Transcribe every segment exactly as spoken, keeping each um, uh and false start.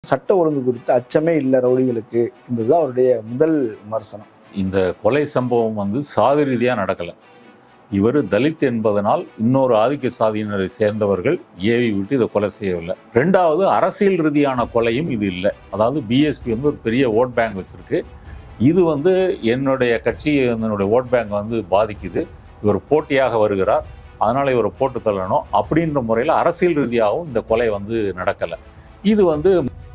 சட்ட ஒழுங்கு குறித்து அச்சமே இல்லை ரவுடிகளுக்கு என்பதுதான் அவருடைய முதல் விமர்சனம். இந்த கொலை சம்பவம் வந்து சாதி ரீதியாக நடக்கலை. இவர் தலித் என்பதனால் இன்னொரு ஆதிக்க சாதியினரை சேர்ந்தவர்கள் ஏவி விட்டு இதை கொலை செய்யவில்லை. ரெண்டாவது, அரசியல் ரீதியான கொலையும் இது இல்லை. அதாவது பிஎஸ்பி வந்து ஒரு பெரிய ஓட் பேங்க் வச்சிருக்கு. இது வந்து என்னுடைய கட்சி என்னுடைய ஓட் பேங்க் வந்து பாதிக்குது, இவர் போட்டியாக வருகிறார், அதனால் இவரை போட்டு தள்ளணும் அப்படின்ற முறையில் அரசியல் ரீதியாகவும் இந்த கொலை வந்து நடக்கலை. இது வந்து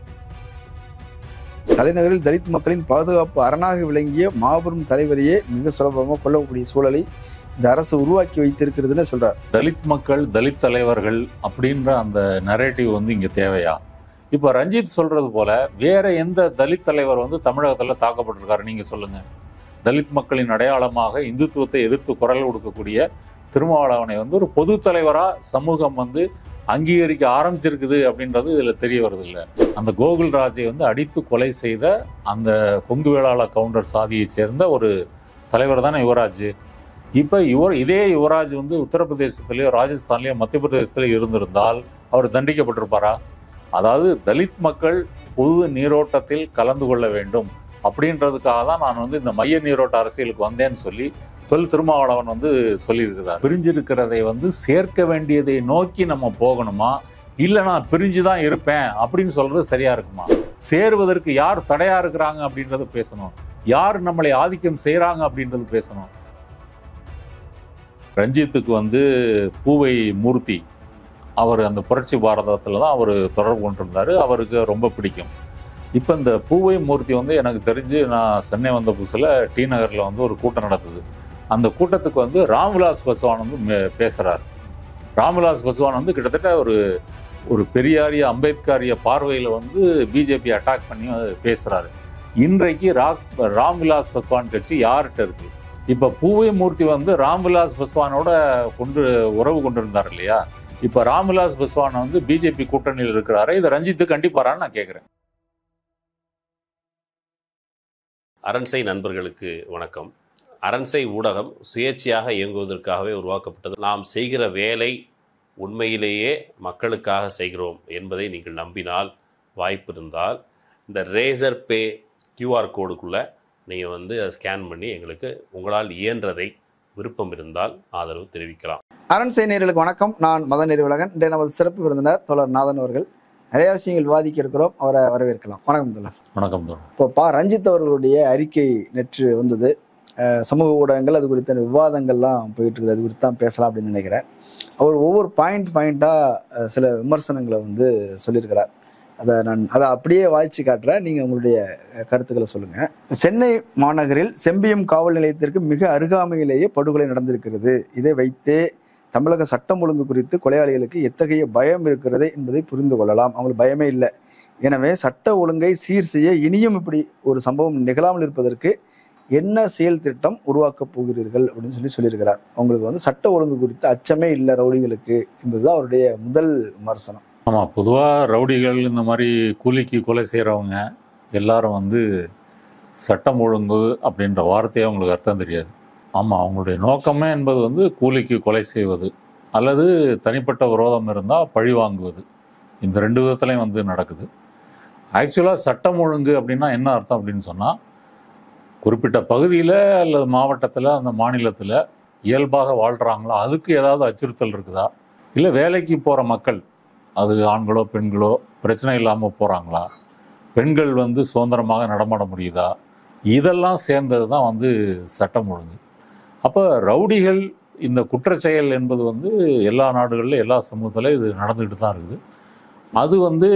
தலைநகரில் தலித் மக்களின் பாதுகாப்பு அரணாக விளங்கிய மாபெரும் தலைவரையே மிக சுலபமாக கொல்லக்கூடிய சூழலை இந்த அரசு உருவாக்கி வைத்திருக்கிறதுன்னு சொல்றார். தலித் மக்கள், தலித் தலைவர்கள் அப்படின்ற அந்த நரேட்டிவ் வந்து இங்கே தேவையா? இப்போ ரஞ்சித் சொல்றது போல வேற எந்த தலித் தலைவர் வந்து தமிழகத்தில் தாக்கப்பட்டிருக்காரு நீங்க சொல்லுங்க? தலித் மக்களின் அடையாளமாக இந்துத்துவத்தை எதிர்த்து குரல் கொடுக்கக்கூடிய திருமாவளவனை வந்து ஒரு பொது தலைவரா சமூகம் வந்து அங்கீகரிக்க ஆரம்பிச்சிருக்குது அப்படின்றது இதுல தெரிய வருது இல்லை. அந்த கோகுல்ராஜை வந்து அடித்து கொலை செய்த அந்த கொங்கு வேளாள கவுண்டர் சாதியை சேர்ந்த ஒரு தலைவர் தானே யுவராஜ். இப்போ யுவர் இதே யுவராஜ் வந்து உத்தரப்பிரதேசத்திலேயோ ராஜஸ்தான்லேயோ மத்திய பிரதேசத்திலேயோ இருந்திருந்தால் அவர் தண்டிக்கப்பட்டிருப்பாரா? அதாவது தலித் மக்கள் பொது நீரோட்டத்தில் கலந்து கொள்ள வேண்டும் அப்படின்றதுக்காக தான் நான் வந்து இந்த மைய நீரோட்ட அரசியலுக்கு வந்தேன்னு சொல்லி தொல் திருமாவளவன் வந்து சொல்லியிருக்கிறார். பிரிஞ்சிருக்கிறதை வந்து சேர்க்க வேண்டியதை நோக்கி நம்ம போகணுமா, இல்லை நான் பிரிஞ்சு தான் இருப்பேன் அப்படின்னு சொல்றது சரியா இருக்குமா? சேருவதற்கு யார் தடையா இருக்கிறாங்க அப்படின்றது பேசணும், யார் நம்மளை ஆதிக்கம் செய்யறாங்க அப்படின்றது பேசணும். ரஞ்சித்துக்கு வந்து பூவை மூர்த்தி அவர் அந்த புரட்சி பாரதத்தில் தான் அவர் தொடர்பு கொண்டிருந்தார், அவருக்கு ரொம்ப பிடிக்கும். இப்போ இந்த பூவை மூர்த்தி வந்து எனக்கு தெரிஞ்சு நான் சென்னை வந்த புதுசில் டி நகரில் வந்து ஒரு கூட்டம் நடத்துது. அந்த கூட்டத்துக்கு வந்து ராம்விலாஸ் பஸ்வான் வந்து பேசுகிறார். ராம்விலாஸ் பஸ்வான் வந்து கிட்டத்தட்ட ஒரு ஒரு பெரியாரிய அம்பேத்கரிய பார்வையில் வந்து பிஜேபி அட்டாக் பண்ணி பேசுகிறாரு. இன்றைக்கு ரா ராம்விலாஸ் பஸ்வான் கட்சி யார்கிட்ட இருக்கு? இப்போ பூவை மூர்த்தி வந்து ராம்விலாஸ் பஸ்வானோட கொண்டு உறவு கொண்டிருந்தார் இல்லையா? இப்போ ராம்விலாஸ் பஸ்வான் வந்து பிஜேபி கூட்டணியில் இருக்கிறாரு. இதை ரஞ்சித்து கண்டிப்பாரான்னு நான் கேட்குறேன். அரண்சை நண்பர்களுக்கு வணக்கம். அரண்சை ஊடகம் சுயேட்சையாக இயங்குவதற்காகவே உருவாக்கப்பட்டது. நாம் செய்கிற வேலை உண்மையிலேயே மக்களுக்காக செய்கிறோம் என்பதை நீங்கள் நம்பினால், வாய்ப்பு இருந்தால் இந்த ரேசர் பே கியூஆர் கோடுக்குள்ளே நீங்கள் வந்து அதை ஸ்கேன் பண்ணி எங்களுக்கு உங்களால் இயன்றதை விருப்பம் இருந்தால் ஆதரவு தெரிவிக்கலாம். அரண்சை நேயர்களுக்கு வணக்கம். நான் மத நெறிவலகன். இன்றைய நமது சிறப்பு விருந்தினர் தோழர் நாதன் அவர்கள். நிறைய விஷயங்கள் விவாதிக்க இருக்கிறோம், அவரை வரவேற்கலாம். வணக்கம் தோழர். வணக்கம் தோழர். இப்போ பா ரஞ்சித் அவர்களுடைய அறிக்கை நேற்று வந்தது. சமூக ஊடகங்கள் அது குறித்த விவாதங்கள்லாம் போயிட்டு இருக்குது, அது குறித்து தான் பேசலாம் அப்படின்னு நினைக்கிறேன். அவர் ஒவ்வொரு பாயிண்ட் பாயிண்டாக சில விமர்சனங்களை வந்து சொல்லியிருக்கிறார். அதை நான் அதை அப்படியே வாய்ச்சி காட்டுறேன், நீங்கள் உங்களுடைய கருத்துக்களை சொல்லுங்கள். சென்னை மாநகரில் செம்பியம் காவல் நிலையத்திற்கு மிக அருகாமையிலேயே படுகொலை நடந்திருக்கிறது. இதை வைத்தே தமிழக சட்டம் ஒழுங்கு குறித்து கொலையாளிகளுக்கு எத்தகைய பயம் இருக்கிறது என்பதை புரிந்து கொள்ளலாம். அவங்களுக்கு பயமே இல்லை. எனவே சட்ட ஒழுங்கை சீர் செய்ய இனியும் இப்படி ஒரு சம்பவம் நிகழாமல் இருப்பதற்கு என்ன செயல் திட்டம் உருவாக்கப் போகிறீர்கள் அப்படின்னு சொல்லி சொல்லியிருக்கிறார். அவங்களுக்கு வந்து சட்ட ஒழுங்கு குறித்து அச்சமே இல்லை ரவுடிகளுக்கு என்பதுதான் அவருடைய முதல் விமர்சனம். ஆமாம், பொதுவாக ரவுடிகள் இந்த மாதிரி கூலிக்கு கொலை செய்கிறவங்க எல்லாரும் வந்து சட்டம் ஒழுங்கு அப்படின்ற வார்த்தையை அவங்களுக்கு அர்த்தம் தெரியாது. ஆமாம், அவங்களுடைய நோக்கமே என்பது வந்து கூலிக்கு கொலை செய்வது அல்லது தனிப்பட்ட விரோதம் இருந்தால் பழி வாங்குவது. இந்த ரெண்டு விதத்துலையும் வந்து நடக்குது. ஆக்சுவலாக சட்டம் ஒழுங்கு அப்படின்னா என்ன அர்த்தம் அப்படின்னு சொன்னால், குறிப்பிட்ட பகுதியில் அல்லது மாவட்டத்தில் அந்த மாநிலத்தில் இயல்பாக வாழ்கிறாங்களா, அதுக்கு ஏதாவது அச்சுறுத்தல் இருக்குதா, இல்லை வேலைக்கு போகிற மக்கள் அது ஆண்களோ பெண்களோ பிரச்சனை இல்லாமல் போகிறாங்களா, பெண்கள் வந்து சுதந்திரமாக நடமாட முடியுதா, இதெல்லாம் சேர்ந்தது தான் வந்து சட்டம் ஒழுங்கு. அப்போ ரவுடிகள் இந்த குற்றச்செயல் என்பது வந்து எல்லா நாடுகளிலும் எல்லா சமூகத்திலும் இது நடந்துக்கிட்டு தான் இருக்குது. அது வந்து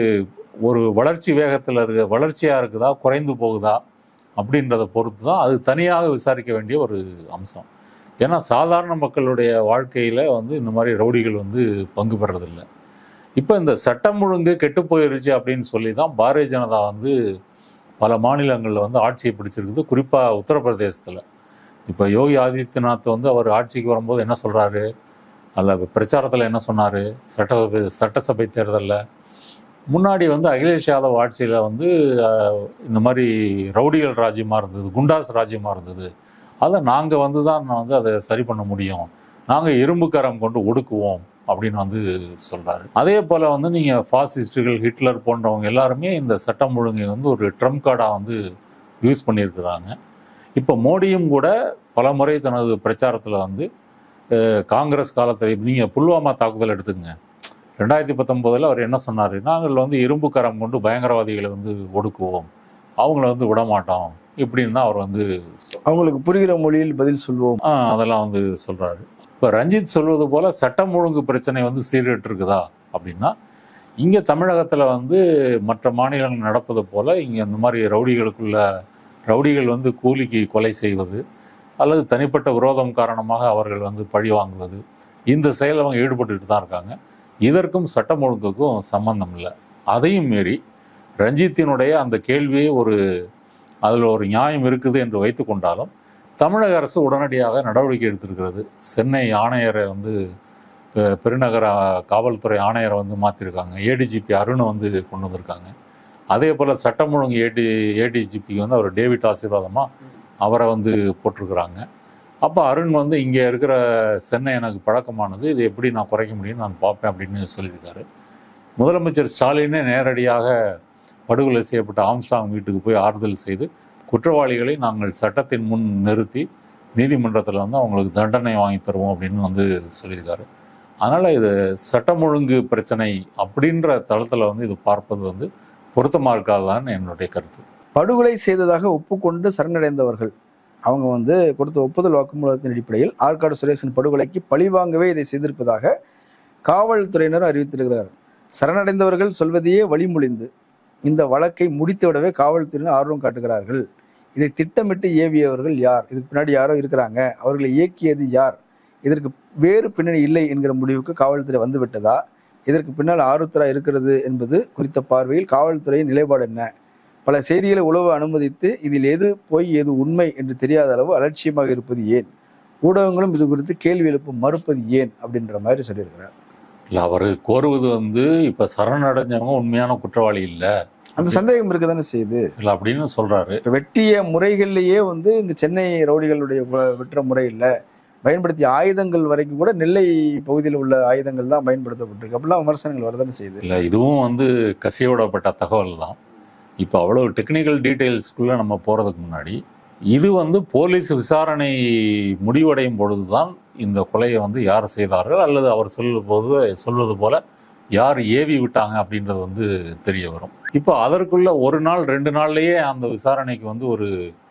ஒரு வளர்ச்சி வேகத்தில் இருக்க வளர்ச்சியாக இருக்குதா குறைந்து போகுதா அப்படின்றத பொறுத்து தான் அது தனியாக விசாரிக்க வேண்டிய ஒரு அம்சம். ஏன்னா சாதாரண மக்களுடைய வாழ்க்கையில் வந்து இந்த மாதிரி ரவுடிகள் வந்து பங்கு பெறதில்லை. இப்போ இந்த சட்டம் ஒழுங்கு கெட்டு போயிருச்சு அப்படின்னு சொல்லி தான் பாரதிய ஜனதா வந்து பல மாநிலங்களில் வந்து ஆட்சியை பிடிச்சிருக்குது. குறிப்பாக உத்தரப்பிரதேசத்தில் இப்போ யோகி ஆதித்யநாத் வந்து அவர் ஆட்சிக்கு வரும்போது என்ன சொல்கிறாரு, அல்ல பிரச்சாரத்தில் என்ன சொன்னார், சட்டசபை சட்டசபை தேர்தலில் முன்னாடி வந்து அகிலேஷ் யாதவ் ஆட்சியில் வந்து இந்த மாதிரி ரவுடிகள் ராஜ்யமாக இருந்தது, குண்டாஸ் ராஜ்யமாக இருந்தது, அதை நாங்கள் வந்து தான் வந்து அதை சரி பண்ண முடியும், நாங்கள் இரும்பு கரம் கொண்டு ஒடுக்குவோம் அப்படின்னு வந்து சொல்றாரு. அதே போல வந்து நீங்க பாசிஸ்டுகள், ஹிட்லர் போன்றவங்க எல்லாருமே இந்த சட்டம் ஒழுங்கை வந்து ஒரு ட்ரம்ப் கார்டா வந்து யூஸ் பண்ணியிருக்கிறாங்க. இப்போ மோடியும் கூட பல முறை தனது பிரச்சாரத்தில் வந்து காங்கிரஸ் காலத்தில் நீங்கள் புல்வாமா தாக்குதல் எடுத்துக்கங்க. ரெண்டாயிரத்தி பத்தொன்பதில் அவர் என்ன சொன்னார், நாங்கள் வந்து இரும்பு கரம் கொண்டு பயங்கரவாதிகளை வந்து ஒடுக்குவோம், அவங்கள வந்து விடமாட்டோம் இப்படின்னு தான் அவர் வந்து அவங்களுக்கு புரிகிற மொழியில் பதில் சொல்வோம் அதெல்லாம் வந்து சொல்கிறாரு. இப்போ ரஞ்சித் சொல்வது போல் சட்டம் ஒழுங்கு பிரச்சனை வந்து சீர்கெட்டு இருக்குதா அப்படின்னா, இங்கே தமிழகத்தில் வந்து மற்ற மாநிலங்கள் நடப்பது போல் இங்கே இந்த மாதிரி ரவுடிகளுக்குள்ள ரவுடிகள் வந்து கூலிக்கு கொலை செய்வது அல்லது தனிப்பட்ட விரோதம் காரணமாக அவர்கள் வந்து பழி வாங்குவது, இந்த செயல் அவங்க ஈடுபட்டுட்டு தான் இருக்காங்க. இதற்கும் சட்டம் ஒழுங்குக்கும் சம்பந்தம் இல்லை. அதையும் மீறி ரஞ்சித்தினுடைய அந்த கேள்வியே ஒரு அதில் ஒரு நியாயம் இருக்குது என்று வைத்து கொண்டாலும் தமிழக அரசு உடனடியாக நடவடிக்கை எடுத்திருக்கிறது. சென்னை ஆணையரை வந்து பெருநகர காவல்துறை ஆணையரை வந்து மாற்றிருக்காங்க. ஏடிஜிபி அருணை வந்து கொண்டு வந்திருக்காங்க. அதே போல் சட்டம் ஒழுங்கு ஏடி ஏடிஜிபிக்கு வந்து அவர் டேவிட் ஆசீர்வாதமாக அவரை வந்து போட்டிருக்கிறாங்க. அப்போ அருண் வந்து இங்கே இருக்கிற சென்னை எனக்கு பழக்கமானது, இது எப்படி நான் குறைக்க முடியும்னு நான் பார்ப்பேன் அப்படின்னு சொல்லியிருக்காரு. முதலமைச்சர் ஸ்டாலினே நேரடியாக படுகொலை செய்யப்பட்ட ஆம்ஸ்டாங் வீட்டுக்கு போய் ஆறுதல் செய்து குற்றவாளிகளை நாங்கள் சட்டத்தின் முன் நிறுத்தி நீதிமன்றத்தில் வந்து அவங்களுக்கு தண்டனை வாங்கி தருவோம் அப்படின்னு வந்து சொல்லியிருக்காரு. அதனால் இது சட்டம் ஒழுங்கு பிரச்சனை அப்படின்ற தளத்தில் வந்து இது பார்ப்பது வந்து பொருத்தமாக இருக்காதுதான் என்னுடைய கருத்து. படுகொலை செய்ததாக ஒப்புக்கொண்டு சரணடைந்தவர்கள் அவங்க வந்து கொடுத்த ஒப்புதல் வாக்குமூலத்தின் அடிப்படையில் ஆற்காடு சுரேசன் படுகொலைக்கு பழிவாங்கவே இதை செய்திருப்பதாக காவல்துறையினர் அறிவித்திருக்கிறார். சரணடைந்தவர்கள் சொல்வதையே வழிமொழிந்து இந்த வழக்கை முடித்துவிடவே காவல்துறையினர் ஆர்வம் காட்டுகிறார்கள். இதை திட்டமிட்டு ஏவியவர்கள் யார், இதுக்கு பின்னாடி யாரோ இருக்கிறாங்க, அவர்களை இயக்கியது யார், இதற்கு வேறு பின்னணி இல்லை என்கிற முடிவுக்கு காவல்துறை வந்துவிட்டதா, இதற்கு பின்னால் ஆருத்ரா இருக்கிறது என்பது குறித்த பார்வையில் காவல்துறையின் நிலைப்பாடு என்ன, பல செய்திகளை உளவு அனுமதித்து இதில் எது பொய் எது உண்மை என்று தெரியாத அளவு அலட்சியமாக இருப்பது ஏன், ஊடகங்களும் இது குறித்து கேள்வி எழுப்ப மறுப்பது ஏன் அப்படின்ற மாதிரி சொல்லியிருக்கிறார். இல்லை, அவர் கோருவது வந்து இப்போ சரணடைஞ்சவங்க உண்மையான குற்றவாளி இல்லை, அந்த சந்தேகம் இருக்க தானே செய்யுது இல்லை அப்படின்னு சொல்றாரு. வெட்டிய முறைகள்லேயே வந்து இங்கே சென்னை ரவுடிகளுடைய வெற்ற முறை இல்லை, பயன்படுத்திய ஆயுதங்கள் வரைக்கும் கூட நெல்லை பகுதியில் உள்ள ஆயுதங்கள் தான் பயன்படுத்தப்பட்டிருக்கு, அப்படிலாம் விமர்சனங்கள் வரதானே செய்யுது. இல்லை, இதுவும் வந்து கசியோடப்பட்ட தகவல் தான். இப்போ அவ்வளோ டெக்னிக்கல் டீட்டெயில்ஸ்குள்ளே நம்ம போகிறதுக்கு முன்னாடி இது வந்து போலீஸ் விசாரணை முடிவடையும் பொழுது தான் இந்த கொலையை வந்து யார் செய்தார்கள் அல்லது அவர் சொல்லும் போது சொல்வது போல யார் ஏவி விட்டாங்க அப்படின்றது வந்து தெரிய வரும். இப்போ அதற்குள்ள ஒரு நாள் ரெண்டு நாள்லேயே அந்த விசாரணைக்கு வந்து ஒரு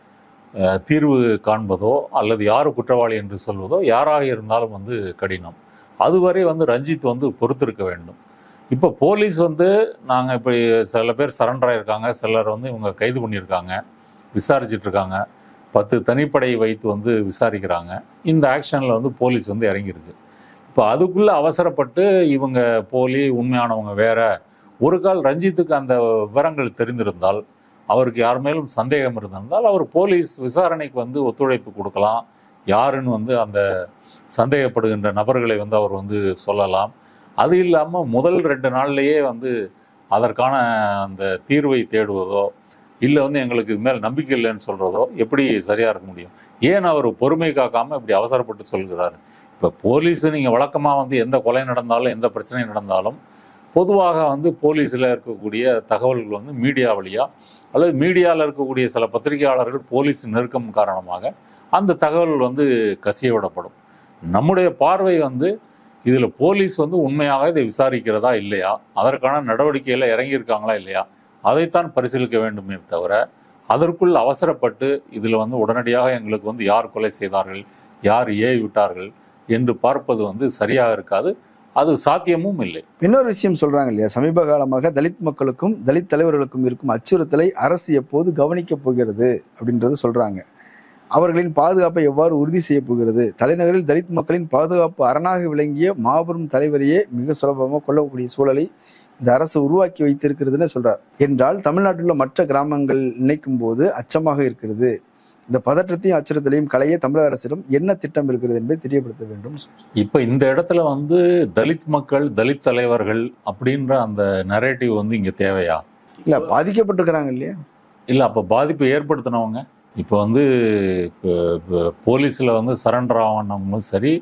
தீர்வு காண்பதோ அல்லது யார் குற்றவாளி என்று சொல்வதோ யாராக இருந்தாலும் வந்து கடினம். அதுவரை வந்து ரஞ்சித் வந்து பொறுத்திருக்க வேண்டும். இப்போ போலீஸ் வந்து நாங்கள் இப்போ சில பேர் சரண்டர் ஆகியிருக்காங்க, சிலர் வந்து இவங்க கைது பண்ணியிருக்காங்க, விசாரிச்சுட்ருக்காங்க, பத்து தனிப்படை வைத்து வந்து விசாரிக்கிறாங்க. இந்த ஆக்ஷனில் வந்து போலீஸ் வந்து இறங்கியிருக்கு. இப்போ அதுக்குள்ளே அவசரப்பட்டு இவங்க போலி உண்மையானவங்க வேற, ஒரு கால் ரஞ்சித்துக்கு அந்த விவரங்கள் தெரிந்திருந்தால், அவருக்கு யார் மேலும் சந்தேகம் இருந்திருந்தால் அவர் போலீஸ் விசாரணைக்கு வந்து ஒத்துழைப்பு கொடுக்கலாம், யாருன்னு வந்து அந்த சந்தேகப்படுகின்ற நபர்களை வந்து அவர் வந்து சொல்லலாம். அது இல்லாமல் முதல் ரெண்டு நாள்லேயே வந்து அதற்கான அந்த தீர்வை தேடுவதோ இல்லை வந்து எங்களுக்கு இது மேல் நம்பிக்கை இல்லைன்னு சொல்கிறதோ எப்படி சரியாக இருக்க முடியும்? ஏன் அவர் பொறுமை காக்காமல் இப்படி அவசரப்பட்டு சொல்கிறார்? இப்போ போலீஸு நீங்கள் வழக்கமாக வந்து எந்த கொலை நடந்தாலும் எந்த பிரச்சனை நடந்தாலும் பொதுவாக வந்து போலீஸில் இருக்கக்கூடிய தகவல்கள் வந்து மீடியா வழியாக அல்லது மீடியாவில் இருக்கக்கூடிய சில பத்திரிகையாளர்கள் போலீஸ் நெருக்கம் காரணமாக அந்த தகவல் வந்து கசிய விடப்படும். நம்முடைய பார்வை வந்து இதில் போலீஸ் வந்து உண்மையாக இதை விசாரிக்கிறதா இல்லையா, அதற்கான நடவடிக்கையில் இறங்கியிருக்காங்களா இல்லையா, அதைத்தான் பரிசீலிக்க வேண்டுமே தவிர அதற்குள் அவசரப்பட்டு இதில் வந்து உடனடியாக எங்களுக்கு வந்து யார் கொலை செய்தார்கள், யார் ஏவி விட்டார்கள் என்று பார்ப்பது வந்து சரியாக இருக்காது, அது சாத்தியமும் இல்லை. இன்னொரு விஷயம் சொல்றாங்க இல்லையா, சமீப காலமாக தலித் மக்களுக்கும் தலித் தலைவர்களுக்கும் இருக்கும் அச்சுறுத்தலை அரசு எப்போது கவனிக்கப் போகிறது அப்படின்றது சொல்றாங்க. அவர்களின் பாதுகாப்பை எவ்வாறு உறுதி செய்ய போகிறது, தலைநகரில் தலித் மக்களின் பாதுகாப்பு அரணாக விளங்கிய மாபெரும் தலைவரையே மிக சுலபமாக கொல்லக்கூடிய சூழலை இந்த அரசு உருவாக்கி வைத்திருக்கிறதுன்னு சொல்றார். என்றால் தமிழ்நாட்டில் உள்ள மற்ற கிராமங்கள் நினைக்கும் போது அச்சமாக இருக்கிறது. இந்த பதற்றத்தையும் அச்சுறுத்தலையும் களைய தமிழக அரசிடம் என்ன திட்டம் இருக்கிறது என்பதை தெரியப்படுத்த வேண்டும். இப்போ இந்த இடத்துல வந்து தலித் மக்கள் தலித் தலைவர்கள் அப்படின்ற அந்த நரேட்டிவ் வந்து இங்கே தேவையா? இல்லை, பாதிக்கப்பட்டிருக்கிறாங்க இல்லையா? இல்லை, அப்போ பாதிப்பு ஏற்படுத்தினவங்க இப்போ வந்து இப்போ போலீஸில் வந்து சரண்டர் ஆகணுங்களும் சரி,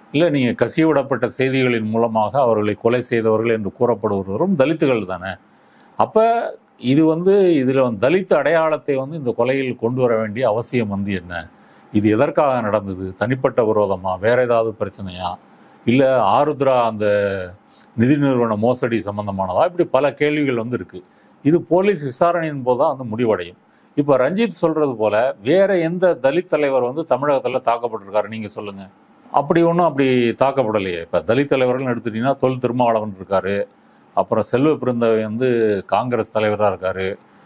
இல்லை நீங்கள் கசியவிடப்பட்ட செய்திகளின் மூலமாக அவர்களை கொலை செய்தவர்கள் என்று கூறப்படுபவரும் தலித்துகள் தானே. அப்போ இது வந்து இதில் வந்து தலித் அடையாளத்தை வந்து இந்த கொலையில் கொண்டு வர வேண்டிய அவசியம் வந்து என்ன? இது எதற்காக நடந்தது? தனிப்பட்ட விரோதமா, வேற ஏதாவது பிரச்சனையா, இல்லை ஆருத்ரா அந்த நிதி நிறுவன மோசடி சம்பந்தமானதா? இப்படி பல கேள்விகள் வந்து இருக்கு. இது போலீஸ் விசாரணையின் போது தான் வந்து முடிவடையும். இப்போ ரஞ்சித் சொல்றது போல வேற எந்த தலித் தலைவர் வந்து தமிழகத்தில் தாக்கப்பட்டிருக்காரு நீங்க சொல்லுங்க. அப்படி ஒன்றும் அப்படி தாக்கப்படலையே. இப்போ தலித் தலைவர்கள் எடுத்துட்டீங்கன்னா தொல் திருமாவளவன் இருக்காரு, அப்புறம் செல்வ பிருந்தவை வந்து காங்கிரஸ் தலைவராக இருக்காரு,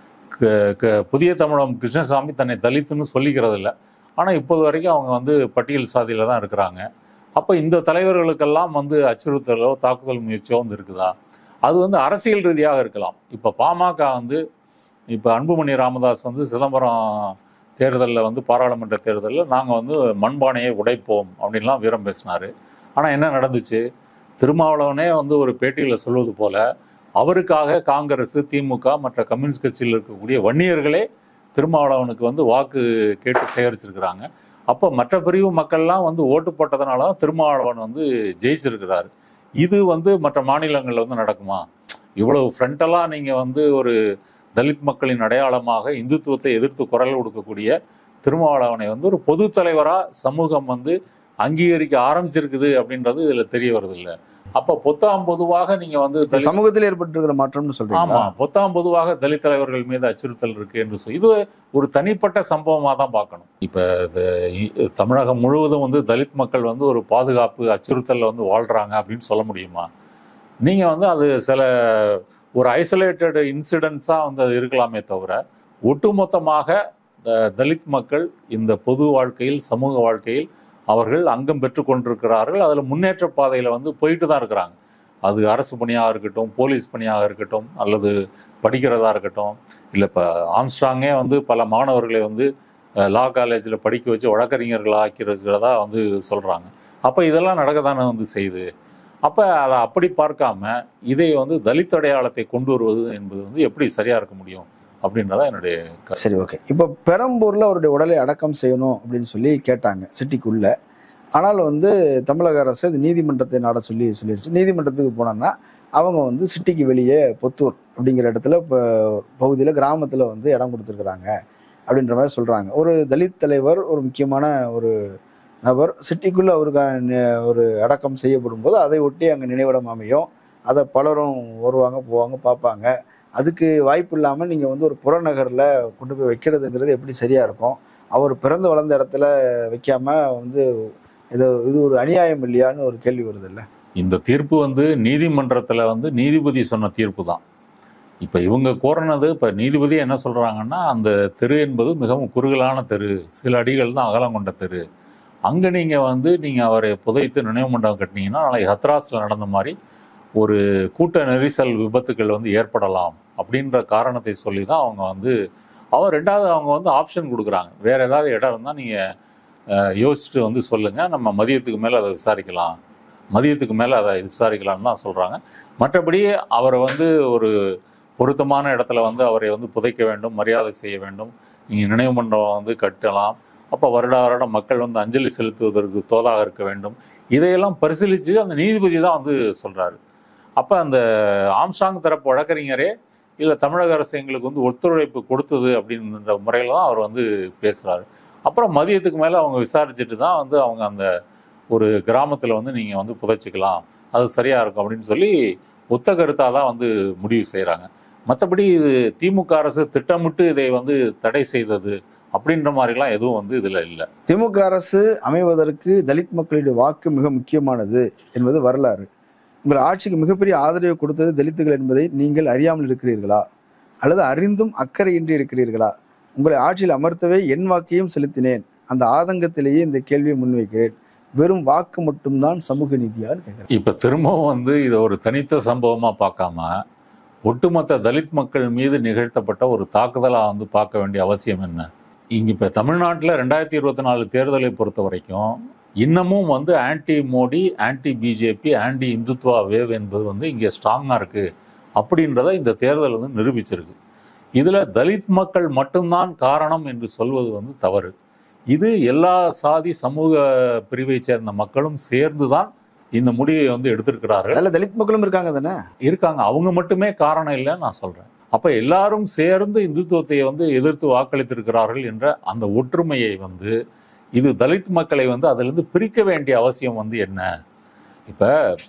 புதிய தமிழகம் கிருஷ்ணசாமி தன்னை தலித்துன்னு சொல்லிக்கிறது இல்லை, ஆனால் இப்போது வரைக்கும் அவங்க வந்து பட்டியல் சாதியில் தான் இருக்கிறாங்க. அப்போ இந்த தலைவர்களுக்கெல்லாம் வந்து அச்சுறுத்தலோ தாக்குதல் முயற்சியோ வந்து இருக்குதா? அது வந்து அரசியல் ரீதியாக இருக்கலாம். இப்போ பாமக வந்து இப்போ அன்புமணி ராமதாஸ் வந்து சிதம்பரம் தேர்தலில் வந்து பாராளுமன்ற தேர்தலில் நாங்கள் வந்து மண்பானையை உடைப்போம் அப்படின்லாம் வீரம் பேசினார். ஆனால் என்ன நடந்துச்சு? திருமாவளவனே வந்து ஒரு பேட்டியில் சொல்வது போல அவருக்காக காங்கிரஸ், திமுக, மற்ற கம்யூனிஸ்ட் கட்சியில் இருக்கக்கூடிய வன்னியர்களே திருமாவளவனுக்கு வந்து வாக்கு கேட்டு சேகரிச்சிருக்கிறாங்க. அப்போ மற்ற பிரிவு மக்கள்லாம் வந்து ஓட்டு போட்டதுனால தான் திருமாவளவன் வந்து ஜெயிச்சிருக்கிறாரு. இது வந்து மற்ற மாநிலங்களில் வந்து நடக்குமா? இவ்வளவு ஃப்ரண்டலாக நீங்கள் வந்து ஒரு தலித் மக்களின் அடையாளமாக இந்துத்துவத்தை எதிர்த்து குரல் கொடுக்கக்கூடிய திருமாவளவனை வந்து ஒரு பொது தலைவராக சமூகம் வந்து அங்கீகரிக்க ஆரம்பிச்சிருக்குது அப்படின்றது இதில் தெரிய வருது இல்லை. அப்போ பொத்தாம் பொதுவாக நீங்க வந்து சமூகத்தில் ஏற்பட்டிருக்கிற மாற்றம்னு சொல்றீங்க. ஆமா, பொத்தாம் பொதுவாக தலித் தலைவர்கள் மீது அச்சுறுத்தல் இருக்கு என்று சொல்லி இது ஒரு தனிப்பட்ட சம்பவமாக தான் பார்க்கணும். இப்ப தமிழகம் முழுவதும் வந்து தலித் மக்கள் வந்து ஒரு பாதுகாப்பு அச்சுறுத்தல்ல வந்து வாழ்றாங்க அப்படின்னு சொல்ல முடியுமா? நீங்க வந்து அது சில ஒரு ஐசோலேட்டட் இன்சிடென்ட்ஸா வந்து அது இருக்கலாமே தவிர ஒட்டுமொத்தமாக தலித் மக்கள் இந்த பொது வாழ்க்கையில், சமூக வாழ்க்கையில் அவர்கள் அங்கம் பெற்று கொண்டிருக்கிறார்கள். அதில் முன்னேற்ற பாதையில் வந்து போயிட்டு தான் இருக்கிறாங்க. அது அரசு பணியாக இருக்கட்டும், போலீஸ் பணியாக இருக்கட்டும், அல்லது படிக்கிறதா இருக்கட்டும். இல்லை இப்போ ஆம்ஸ்ட்ராங்கே வந்து பல மாணவர்களை வந்து லா காலேஜில் படிக்க வச்சு வழக்கறிஞர்கள் ஆக்கியிருக்கிறதா வந்து சொல்கிறாங்க. அப்போ இதெல்லாம் நடக்க தானே வந்து செய்யுது. அப்போ அதை அப்படி பார்க்காம இதை வந்து தலித் அடையாளத்தை கொண்டு வருவது என்பது வந்து எப்படி சரியாக இருக்க முடியும் அப்படின்றதான் என்னுடைய. சரி, ஓகே. இப்போ பெரம்பூரில் அவருடைய உடலை அடக்கம் செய்யணும் அப்படின்னு சொல்லி கேட்டாங்க சிட்டிக்குள்ள. ஆனால் வந்து தமிழக அரசு அது நீதிமன்றத்தை நாட சொல்லி சொல்லிடுச்சு. நீதிமன்றத்துக்கு போனோன்னா அவங்க வந்து சிட்டிக்கு வெளியே பொத்தூர் அப்படிங்கிற இடத்துல இப்போ பகுதியில் கிராமத்தில் வந்து இடம் கொடுத்துருக்குறாங்க அப்படின்ற மாதிரி சொல்கிறாங்க. ஒரு தலித் தலைவர், ஒரு முக்கியமான ஒரு நபர் சிட்டிக்குள்ளே அவருக்கான ஒரு அடக்கம் செய்யப்படும் போது அதை ஒட்டி அங்கே நினைவிடம் அமையும். அதை பலரும் வருவாங்க, போவாங்க, பார்ப்பாங்க. அதுக்கு வாய்ப்பு இல்லாமல் நீங்கள் வந்து ஒரு புறநகரில் கொண்டு போய் வைக்கிறதுங்கிறது எப்படி சரியாக இருக்கும்? அவர் பிறந்து வளர்ந்த இடத்துல வைக்காம வந்து இது இது ஒரு அநியாயம் இல்லையான்னு ஒரு கேள்வி வருது இல்லை? இந்த தீர்ப்பு வந்து நீதிமன்றத்தில் வந்து நீதிபதி சொன்ன தீர்ப்பு தான். இப்போ இவங்க கோரினது, இப்போ நீதிபதி என்ன சொல்கிறாங்கன்னா, அந்த தெரு என்பது மிகவும் குறுகலான தெரு, சில அடிகள் தான் அகலம் கொண்ட தெரு. அங்கே நீங்கள் வந்து நீங்கள் அவரை புதைத்து நினைவு மண்டபம் கட்டினீங்கன்னா நாளைக்கு ஹத்ராஸில் நடந்த மாதிரி ஒரு கூட்ட நெரிசல் விபத்துக்கள் வந்து ஏற்படலாம் அப்படின்ற காரணத்தை சொல்லி தான் அவங்க வந்து அவர் ரெண்டாவது அவங்க வந்து ஆப்ஷன் கொடுக்குறாங்க. வேற ஏதாவது இடம் இருந்தால் நீங்கள் யோசிச்சுட்டு வந்து சொல்லுங்கள், நம்ம மதியத்துக்கு மேலே அதை விசாரிக்கலாம், மதியத்துக்கு மேலே அதை விசாரிக்கலாம்னு தான் சொல்கிறாங்க. மற்றபடி அவரை வந்து ஒரு பொருத்தமான இடத்துல வந்து அவரை வந்து புதைக்க வேண்டும், மரியாதை செய்ய வேண்டும், நீங்கள் நினைவு மண்டபம் வந்து கட்டலாம், அப்போ வருட வருடம் மக்கள் வந்து அஞ்சலி செலுத்துவதற்கு தோதாக இருக்க வேண்டும், இதையெல்லாம் பரிசீலித்து அந்த நீதிபதி தான் வந்து சொல்கிறாரு. அப்போ அந்த ஆம்ஸ்ட்ராங் தரப்பு வழக்கறிஞரே இல்லை தமிழக அரசு எங்களுக்கு வந்து ஒத்துழைப்பு கொடுத்தது அப்படின்ற முறையில் தான் அவர் வந்து பேசுகிறாரு. அப்புறம் மதியத்துக்கு மேலே அவங்க விசாரிச்சுட்டு தான் வந்து அவங்க அந்த ஒரு கிராமத்தில் வந்து நீங்கள் வந்து புதைச்சிக்கலாம், அது சரியாக இருக்கும் அப்படின்னு சொல்லி ஒத்த கருத்தாக தான் வந்து முடிவு செய்கிறாங்க. மற்றபடி இது திமுக அரசு திட்டமிட்டு இதை வந்து தடை செய்தது அப்படின்ற மாதிரிலாம் எதுவும் வந்து இதில் இல்லை. திமுக அரசு அமைவதற்கு தலித் மக்களுடைய வாக்கு மிக முக்கியமானது என்பது வரலாறு. உங்கள் ஆட்சிக்கு மிகப்பெரிய ஆதரவு கொடுத்தது தலித்துகள் என்பதை நீங்கள் அறியாமல் இருக்கிறீர்களா, அல்லது அறிந்தும் அக்கறையின்றி இருக்கிறீர்களா? உங்களை ஆட்சியில் அமர்த்தவே என் வாக்கையும் செலுத்தினேன். அந்த ஆதங்கத்திலேயே இந்த கேள்வியை முன்வைக்கிறேன். வெறும் வாக்கு மட்டும்தான் சமூக நீதியான்னு கேட்குறேன். இப்போ திரும்பவும் வந்து இதை ஒரு தனித்த சம்பவமாக பார்க்காம ஒட்டுமொத்த தலித் மக்கள் மீது நிகழ்த்தப்பட்ட ஒரு தாக்குதலாக வந்து பார்க்க வேண்டிய அவசியம் என்ன? இங்கே இப்போ தமிழ்நாட்டில் ரெண்டாயிரத்தி இருபத்தி நாலு தேர்தலை பொறுத்த வரைக்கும் இன்னமும் வந்து anti Modi, anti BJP, anti Hindutva wave என்பது வந்து இங்கே ஸ்ட்ராங்காக இருக்குது அப்படின்றத இந்த தேர்தல் வந்து நிரூபிச்சிருக்கு. இதில் தலித் மக்கள் மட்டும்தான் காரணம் என்று சொல்வது வந்து தவறு. இது எல்லா சாதி சமூக பிரிவை சேர்ந்த மக்களும் சேர்ந்து தான் இந்த முடிவை வந்து எடுத்திருக்கிறார்கள். அதில் தலித் மக்களும் இருக்காங்க தானே? இருக்காங்க. அவங்க மட்டுமே காரணம் இல்லைன்னு நான் சொல்றேன். அப்ப எல்லாரும் சேர்ந்து இந்துத்துவத்தை வந்து எதிர்த்து வாக்களித்திருக்கிறார்கள் என்ற அந்த ஒற்றுமையை வந்து இது தலித் மக்களை வந்து அதிலிருந்து பிரிக்க வேண்டிய அவசியம் வந்து என்ன? இப்ப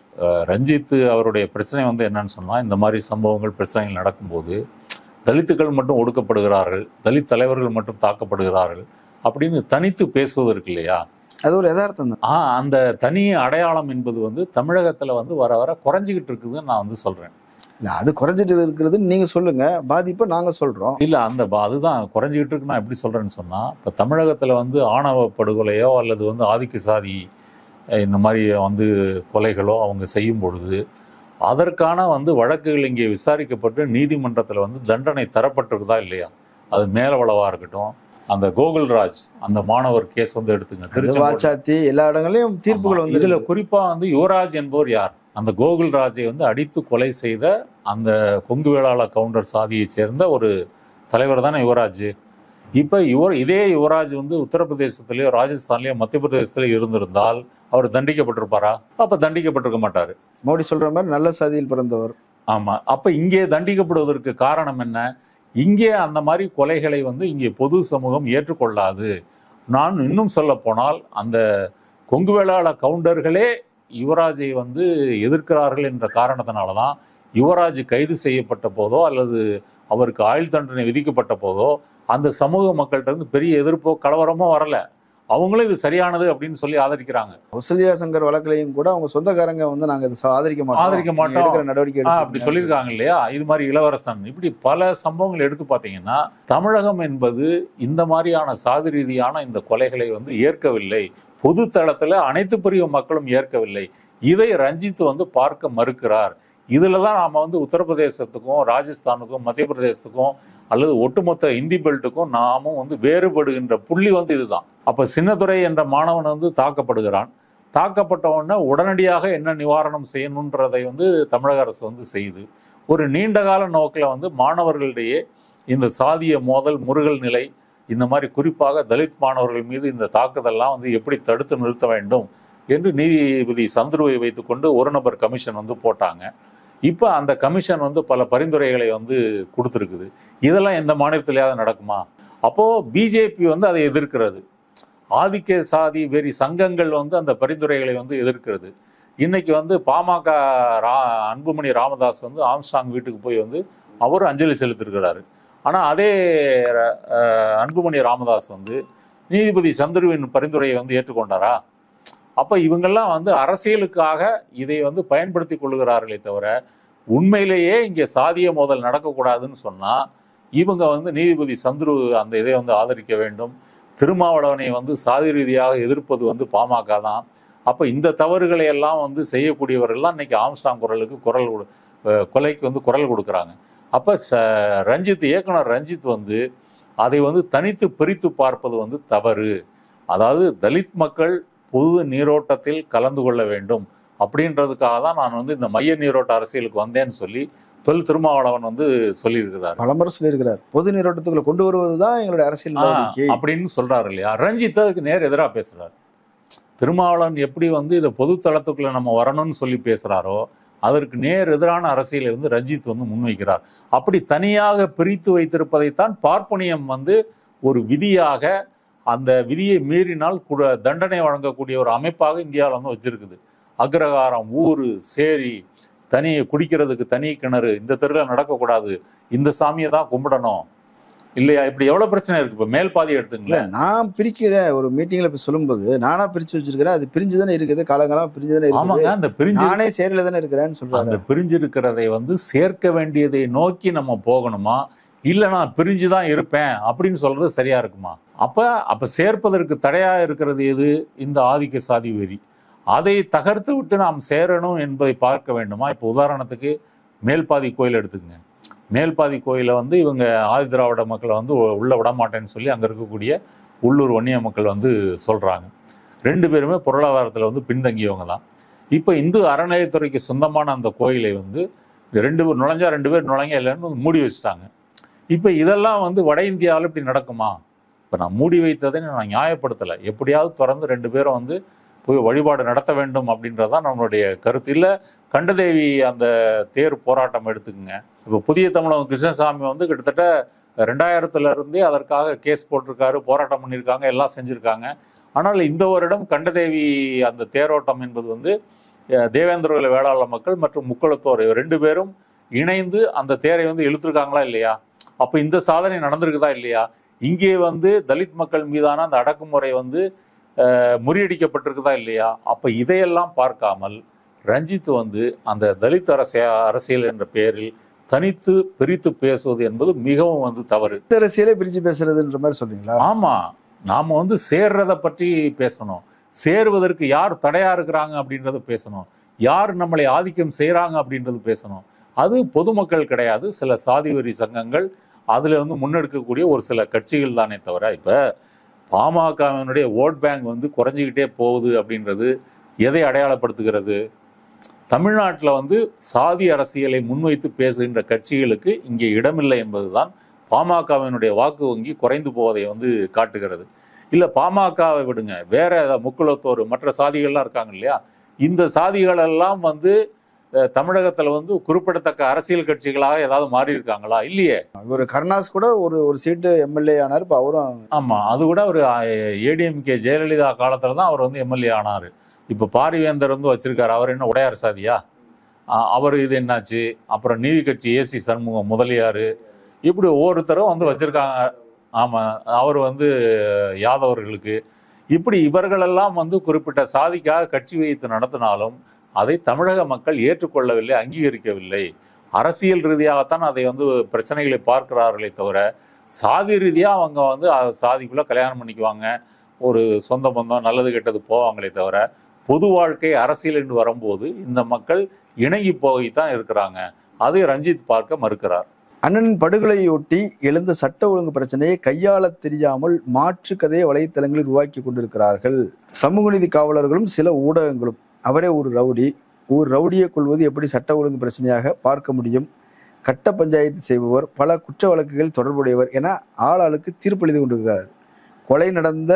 ரஞ்சித் அவருடைய பிரச்சனை வந்து என்னன்னு சொன்னா, இந்த மாதிரி சம்பவங்கள் பிரச்சனைகள் நடக்கும்போது தலித்துக்கள் மட்டும் ஒடுக்கப்படுகிறார்கள், தலித் தலைவர்கள் மட்டும் தாக்கப்படுகிறார்கள் அப்படின்னு தனித்து பேசுவதற்கு இல்லையா, அது ஒரு யதார்த்தம் தான். ஆஹ் அந்த தனி அடையாளம் என்பது வந்து தமிழகத்துல வந்து வர வர குறைஞ்சிக்கிட்டு இருக்குதுன்னு நான் வந்து சொல்றேன். இல்ல அது குறைஞ்சிட்டு இருக்கிறது நீங்க சொல்லுங்க, பாதிப்பை நாங்க சொல்றோம். இல்ல அந்த அதுதான் குறைஞ்சிக்கிட்டு இருக்கு. நான் எப்படி சொல்றேன்னு சொன்னா, இப்ப தமிழகத்துல வந்து ஆணவ படுகொலையோ அல்லது வந்து ஆதிக்க சாதி இந்த மாதிரி வந்து கொலைகளோ அவங்க செய்யும் பொழுது அதற்கான வந்து வழக்குகள் இங்கே விசாரிக்கப்பட்டு நீதிமன்றத்தில் வந்து தண்டனை தரப்பட்டிருக்குதா இல்லையா? அது மேலவளவா இருக்கட்டும், அந்த கோகுல்ராஜ் அந்த மாணவர் கேஸ் வந்து எடுத்துங்க, வாச்சாத்தி எல்லா இடங்களையும் தீர்ப்புகள் வந்து இதுல குறிப்பா வந்து யுவராஜ் என்பவர் யார்? அந்த கோகுல்ராஜை வந்து அடித்து கொலை செய்த அந்த கொங்கு வேளாள கவுண்டர் சாதியை சேர்ந்த ஒரு தலைவர் தானே யுவராஜ். இப்ப யுவர் இதே யுவராஜ் வந்து உத்தரப்பிரதேசத்திலேயோ ராஜஸ்தான்லயோ மத்திய பிரதேசத்திலேயோ இருந்திருந்தால் அவர் தண்டிக்கப்பட்டிருப்பாரா? அப்ப தண்டிக்கப்பட்டிருக்க மாட்டாரு. மோடி சொல்ற மாதிரி நல்ல சாதியில் பிறந்தவர். ஆமா. அப்ப இங்கே தண்டிக்கப்படுவதற்கு காரணம் என்ன? இங்கே அந்த மாதிரி கொலைகளை வந்து இங்கே பொது சமூகம் ஏற்றுக்கொள்ளாது. நான் இன்னும் சொல்ல போனால் அந்த கொங்கு வேளாள கவுண்டர்களே யுவராஜை வந்து எதிர்க்கிறார்கள் என்ற காரணத்தினாலதான் யுவராஜ் கைது செய்யப்பட்ட போதோ அல்லது அவருக்கு ஆயுள் தண்டனை விதிக்கப்பட்ட போதோ அந்த சமூக மக்கள்கிட்ட இருந்து பெரிய எதிர்ப்போ கலவரமோ வரல. அவங்களும் இது சரியானது அப்படின்னு சொல்லி ஆதரிக்கிறாங்க. கௌசல்யா சங்கர் வழக்கிலையும் கூட அவங்க சொந்தக்காரங்க வந்து நாங்க இதை ஆதரிக்க மாட்டோம் ஆதரிக்க மாட்டோம் நடவடிக்கை அப்படி சொல்லியிருக்காங்க இல்லையா? இது மாதிரி இளவரசன் இப்படி பல சம்பவங்கள் எடுத்து பார்த்தீங்கன்னா தமிழகம் என்பது இந்த மாதிரியான சாதி ரீதியான இந்த கொலைகளை வந்து ஏற்கவில்லை. பொது தளத்துல அனைத்து பிரிவு மக்களும் ஏற்கவில்லை. இதை ரஞ்சித் வந்து பார்க்க மறுக்கிறார். இதுலதான் நாம வந்து உத்தரப்பிரதேசத்துக்கும் ராஜஸ்தானுக்கும் மத்திய பிரதேசத்துக்கும் அல்லது ஒட்டுமொத்த இந்தி பெல்ட்டுக்கும் நாமும் வந்து வேறுபடுகின்ற புள்ளி வந்து இதுதான். அப்ப சின்னதுரை என்ற மாணவன் வந்து தாக்கப்படுகிறான். தாக்கப்பட்ட உடனே உடனடியாக என்ன நிவாரணம் செய்யணுன்றதை வந்து தமிழக அரசு வந்து செய்யுது. ஒரு நீண்ட கால நோக்கில் வந்து மாணவர்களிடையே இந்த சாதிய மோதல் முருகல் நிலை இந்த மாதிரி குறிப்பாக தலித் மாணவர்கள் மீது இந்த தாக்குதல்லாம் வந்து எப்படி தடுத்து நிறுத்த வேண்டும் என்று நீதிபதி சந்துருவை வைத்துக்கொண்டு ஒரு நபர் கமிஷன் வந்து போட்டாங்க. இப்போ அந்த கமிஷன் வந்து பல பரிந்துரைகளை வந்து கொடுத்துருக்குது. இதெல்லாம் எந்த மாநிலத்திலேயாவது நடக்குமா? அப்போ பிஜேபி வந்து அதை எதிர்க்கிறது. ஆதிக்க சாதி வெறி சங்கங்கள் வந்து அந்த பரிந்துரைகளை வந்து எதிர்க்கிறது. இன்னைக்கு வந்து பாமக ரா அன்புமணி ராமதாஸ் வந்து ஆம்ஸ்டாங் வீட்டுக்கு போய் வந்து அவரும் அஞ்சலி செலுத்திருக்கிறாரு. ஆனால் அதே அன்புமணி ராமதாஸ் வந்து நீதிபதி சந்துருவின் பரிந்துரையை வந்து ஏற்றுக்கொண்டாரா? அப்போ இவங்கெல்லாம் வந்து அரசியலுக்காக இதை வந்து பயன்படுத்தி கொள்ளுகிறார்களே தவிர உண்மையிலேயே இங்கே சாதிய மோதல் நடக்கக்கூடாதுன்னு சொன்னால் இவங்க வந்து நீதிபதி சந்துரு அந்த இதை வந்து ஆதரிக்க வேண்டும். திருமாவளவனை வந்து சாதி ரீதியாக எதிர்ப்பது வந்து பாமக தான். அப்போ இந்த தவறுகளை எல்லாம் வந்து செய்யக்கூடியவர்கள்லாம் இன்னைக்கு ஆம்ஸ்டாங் குரலுக்கு குரல் கொலைக்கு வந்து குரல் கொடுக்குறாங்க. அப்போ ச ரஞ்சித் இயக்குனர் ரஞ்சித் வந்து அதை வந்து தனித்து பிரித்து பார்ப்பது வந்து தவறு. அதாவது தலித் மக்கள் பொது நீரோட்டத்தில் கலந்து கொள்ள வேண்டும் அப்படின்றதுக்காக தான் நான் வந்து இந்த மைய நீரோட்ட அரசியலுக்கு வந்தேன்னு சொல்லி தொல் திருமாவளவன் வந்து சொல்லியிருக்கிறார். பலமுறை சொல்லியிருக்கிறார். பொது நீரோட்டத்துக்குள்ள கொண்டு வருவதுதான் எங்களுடைய அரசியல் அப்படின்னு சொல்றாரு இல்லையா? ரஞ்சித் அதுக்கு நேர் எதிராக பேசுறாரு. திருமாவளவன் எப்படி வந்து இதை பொது தளத்துக்குள்ள நம்ம வரணும்னு சொல்லி பேசுறாரோ அதற்கு நேர் எதிரான அரசியலை வந்து ரஞ்சித் வந்து முன்வைக்கிறார். அப்படி தனியாக பிரித்து வைத்திருப்பதைத்தான் பார்ப்பனியம் வந்து ஒரு விதியாக அந்த விதியை மீறினால் கூட தண்டனை வழங்கக்கூடிய ஒரு அமைப்பாக இந்தியாவில் வந்து வச்சிருக்குது. அக்ரகாரம், ஊரு, சேரி, தனி குடிக்கிறதுக்கு தனி கிணறு, இந்த தெருவில் நடக்கக்கூடாது, இந்த சாமியை தான் கும்பிடணும் இல்லையா? இப்படி எவ்வளவு பிரச்சனை இருக்கு. இப்ப மேல் பாதி எடுத்துங்களேன். நான் பிரிக்கிற ஒரு மீட்டிங்ல இப்ப சொல்லும்போது நானா பிரிச்சு வச்சிருக்கிறேன். அது பிரிஞ்சுதானே இருக்குது, காலங்காலம் பிரிஞ்சுதானே இருக்குது. அந்த பிரிஞ்சு நானே சேரில தானே இருக்கிறேன்னு சொல்றாங்க. அந்த பிரிஞ்சிருக்கிறதை வந்து சேர்க்க வேண்டியதை நோக்கி நம்ம போகணுமா, இல்ல நான் பிரிஞ்சுதான் இருப்பேன் அப்படின்னு சொல்றது சரியா இருக்குமா? அப்ப அப்ப சேர்ப்பதற்கு தடையா இருக்கிறது எது? இந்த ஆதிக்க சாதி வெறி. அதை தகர்த்து விட்டு நாம் சேரணும் என்பதை பார்க்க வேண்டுமா? இப்போ உதாரணத்துக்கு மேல்பாதி கோயில் எடுத்துக்கங்க. மேல்பாதி கோயிலை வந்து இவங்க ஆதி திராவிட மக்களை வந்து உள்ள விட மாட்டேன்னு சொல்லி அங்கே இருக்கக்கூடிய உள்ளூர் வன்னிய மக்கள் வந்து சொல்கிறாங்க. ரெண்டு பேருமே பொருளாதாரத்தில் வந்து பின்தங்கியவங்க தான். இப்போ இந்து அறநிலையத்துறைக்கு சொந்தமான அந்த கோயிலை வந்து ரெண்டு பேர் நுழைஞ்சா ரெண்டு பேர் நுழைங்க இல்லைன்னு மூடி வச்சுட்டாங்க. இப்போ இதெல்லாம் வந்து வட இந்தியாவில் இப்படி நடக்குமா? இப்போ நான் மூடி வைத்ததை நான் நியாயப்படுத்தலை. எப்படியாவது திறந்து ரெண்டு பேரும் வந்து போய் வழிபாடு நடத்த வேண்டும் அப்படின்றதான் நம்மளுடைய கருத்து. இல்லை கண்டதேவி அந்த தேர் போராட்டம் எடுத்துக்கோங்க. இப்போ புதிய தமிழகம் கிருஷ்ணசாமி வந்து கிட்டத்தட்ட ரெண்டாயிரத்துல இருந்தே அதற்காக கேஸ் போட்டிருக்காரு, போராட்டம் பண்ணியிருக்காங்க, எல்லாம் செஞ்சுருக்காங்க. ஆனால் இந்த வருடம் கண்டதேவி அந்த தேரோட்டம் என்பது வந்து தேவேந்திர வேளாள மக்கள் மற்றும் முக்குளத்தோர் ரெண்டு பேரும் இணைந்து அந்த தேரை வந்து இழுத்துருக்காங்களா இல்லையா? அப்போ இந்த சாதனை நடந்திருக்குதா இல்லையா? இங்கே வந்து தலித் மக்கள் மீதான அந்த அடக்குமுறை வந்து முறியடிக்கப்பட்டிருக்குதா இல்லையா? அப்போ இதையெல்லாம் பார்க்காமல் ரஞ்சித் வந்து அந்த தலித் அரசிய அரசியல் என்ற பெயரில் தனித்து பிரித்து பேசுவது என்பது மிகவும் வந்து தவறு. அரசியலே பிரித்து பேசுறதுன்ற மாதிரி சொல்றீங்களா? ஆமா, நாம வந்து சேர்றதை பற்றி பேசணும். சேருவதற்கு யார் தடையா இருக்கிறாங்க அப்படின்றத பேசணும். யார் நம்மளை ஆதிக்கம் செய்யறாங்க அப்படின்றது பேசணும். அது பொதுமக்கள் கிடையாது, சில சாதி வரி சங்கங்கள், அதுல வந்து முன்னெடுக்கக்கூடிய ஒரு சில கட்சிகள் தானே தவிர, இப்ப பாமகவினுடைய ஓட் பேங்க் வந்து குறைஞ்சிக்கிட்டே போகுது அப்படின்றது எதை அடையாளப்படுத்துகிறது? தமிழ்நாட்டில் வந்து சாதி அரசியலை முன்வைத்து பேசுகின்ற கட்சிகளுக்கு இங்கே இடமில்லை என்பதுதான் பாமகவினுடைய வாக்கு வங்கி குறைந்து போவதை வந்து காட்டுகிறது. இல்லை பாமகவை விடுங்க, வேற முக்குளத்தோர் மற்ற சாதிகள்லாம் இருக்காங்க இல்லையா, இந்த சாதிகளெல்லாம் வந்து தமிழகத்துல வந்து குறிப்பிடத்தக்க அரசியல் கட்சிகளாக ஏதாவது மாறி இருக்காங்களா? இல்லையே. ஒரு கருணாஸ் கூட ஒரு ஒரு சீட்டு எம்எல்ஏ ஆனார். இப்போ அவரும் ஆமா, அது கூட ஒரு ஏடிஎம்கே ஜெயலலிதா காலத்துல தான் அவர் வந்து எம்எல்ஏ ஆனாரு. இப்ப பாரிவேந்தர் வந்து வச்சிருக்காரு, அவர் என்ன உடையார் சாதியா? அவர் இது என்னாச்சு? அப்புறம் நீதி கட்சி ஏசி சண்முகம் முதலியாரு, இப்படி ஒவ்வொருத்தரும் வந்து வச்சிருக்காங்க. ஆமா, அவர் வந்து யாதவர்களுக்கு, இப்படி இவர்களெல்லாம் வந்து குறிப்பிட்ட சாதிக்காக கட்சி வைத்து நடத்தினாலும் அதை தமிழக மக்கள் ஏற்றுக்கொள்ளவில்லை, அங்கீகரிக்கவில்லை. அரசியல் ரீதியாகத்தான் அதை வந்து பிரச்சனைகளை பார்க்கிறார்களே தவிர, சாதி ரீதியாக அவங்க வந்து சாதிக்குள்ளே கல்யாணம் பண்ணிக்குவாங்க, ஒரு சொந்த பந்தம் நல்லது கெட்டது போவாங்களே தவிர, பொது வாழ்க்கை அரசியல் என்று வரும்போது இந்த மக்கள் இணங்கி போய்தான் இருக்கிறாங்க. அதை ரஞ்சித் பார்க்க மறுக்கிறார். அண்ணனின் படுகொலையொட்டி எழுந்த சட்ட ஒழுங்கு பிரச்சனையை கையாள தெரியாமல் மாற்று கதையை வலைத்தளங்களில் உருவாக்கி கொண்டிருக்கிறார்கள் சமூக நீதி காவலர்களும் சில ஊடகங்களும். அவரே ஒரு ரவுடி, ஒரு ரவுடியை கொள்வது எப்படி சட்ட ஒழுங்கு பிரச்சனையாக பார்க்க முடியும்? கட்ட பஞ்சாயத்து செய்பவர், பல குற்ற வழக்குகள் தொடர்புடையவர் என ஆளாளுக்கு தீர்ப்பளித்து கொண்டிருக்கிறார்கள். கொலை நடந்த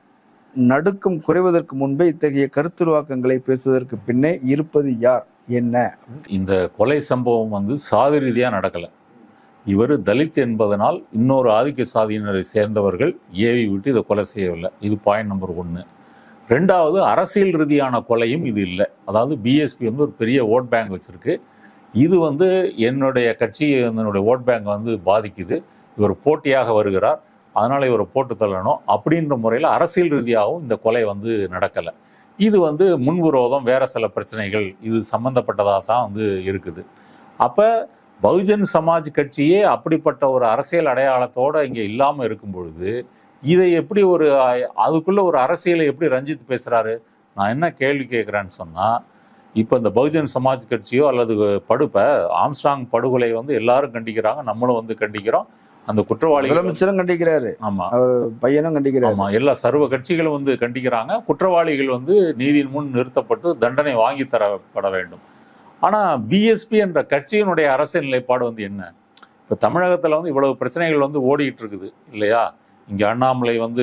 நடுக்கம் குறைவதற்கு முன்பே இத்தகைய கருத்துருவாக்கங்களை பேசுவதற்கு பின்னே இருப்பது யார், என்ன? இந்த கொலை சம்பவம் வந்து சாதி ரீதியாக நடக்கலை. இவர் தலித் என்பதனால் இன்னொரு ஆதிக்க சாதியினரை சேர்ந்தவர்கள் ஏவி விட்டு இதை கொலை செய்யவில்லை. இது பாயிண்ட் நம்பர் ஒன்று. ரெண்டாவது, அரசியல் ரீதியான கொலையும் இது இல்லை. அதாவது பிஎஸ்பி வந்து ஒரு பெரிய ஓட் பேங்க் வச்சிருக்கு. இது வந்து என்னுடைய கட்சி என்னுடைய ஓட் பேங்க் வந்து பாதிக்குது, இவர் போட்டியாக வருகிறார், அதனால இவரை போட்டு தள்ளணும் அப்படின்ற முறையில் அரசியல் ரீதியாகவும் இந்த கொலை வந்து நடக்கலை. இது வந்து முன்விரோதம், வேற சில பிரச்சனைகள் இது சம்பந்தப்பட்டதாக தான் வந்து இருக்குது. அப்போ பகுஜன் சமாஜ் கட்சியே அப்படிப்பட்ட ஒரு அரசியல் அடையாளத்தோடு இங்கே இல்லாமல் இருக்கும் பொழுது இதை எப்படி ஒரு அதுக்குள்ள ஒரு அரசியலை எப்படி ரஞ்சித் பேசுறாரு? நான் என்ன கேள்வி கேட்குறேன்னு சொன்னா, இப்போ இந்த பகுஜன் சமாஜ் கட்சியோ அல்லது படுப்பை ஆம்ஸ்ட்ராங் படுகொலை வந்து எல்லாரும் கண்டிக்கிறாங்க, நம்மளும் வந்து கண்டிக்கிறோம், அந்த குற்றவாளி முதலமைச்சரும் கண்டிக்கிறாரு, ஆமா அவர் பையனும் கண்டிக்கிறாரு, ஆமா எல்லா சர்வ கட்சிகளும் வந்து கண்டிக்கிறாங்க. குற்றவாளிகள் வந்து நீதியின் முன் நிறுத்தப்பட்டு தண்டனை வாங்கி தரப்பட வேண்டும். ஆனா பிஎஸ்பி என்ற கட்சியினுடைய அரசியல் நிலைப்பாடு வந்து என்ன? இப்போ தமிழகத்துல வந்து இவ்வளவு பிரச்சனைகள் வந்து ஓடிட்டு இருக்குது இல்லையா? இங்கே அண்ணாமலை வந்து